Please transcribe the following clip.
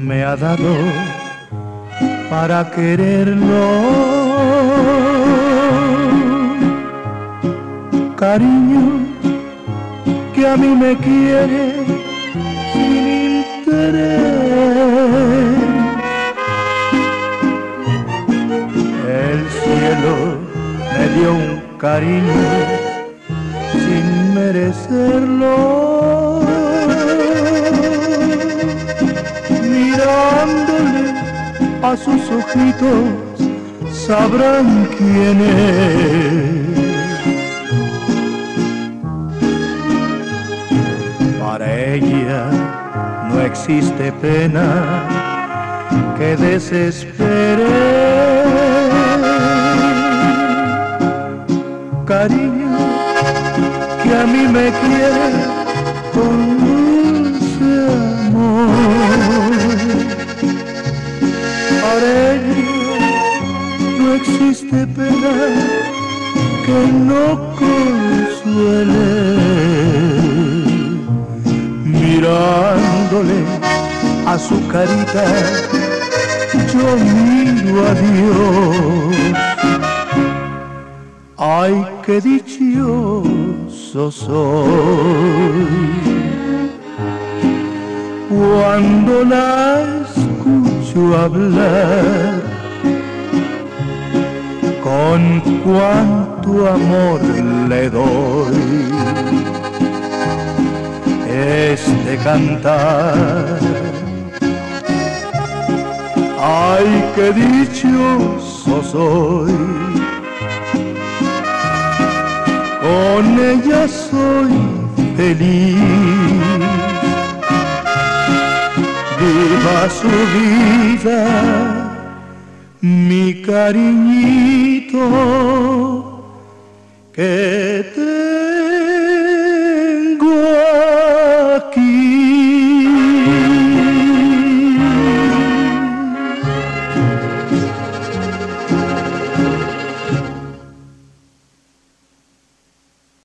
me ha dado para quererlo. Cariño que a mí me quiere sin interés. El cielo me dio un cariño sin merecerlo. Mirándole a sus ojitos sabrán quién es. Para ella no existe pena que desespere. Cariño que a mí me quiere con dulce amor. Para ella no existe pena que no consuele. Mirándole a su carita yo miro a Dios. Ay, qué dichoso soy cuando la escucho hablar. Con cuánto amor le doy este cantar. Ay, qué dichoso soy, con ella soy feliz. Viva su vida, mi cariñito, que te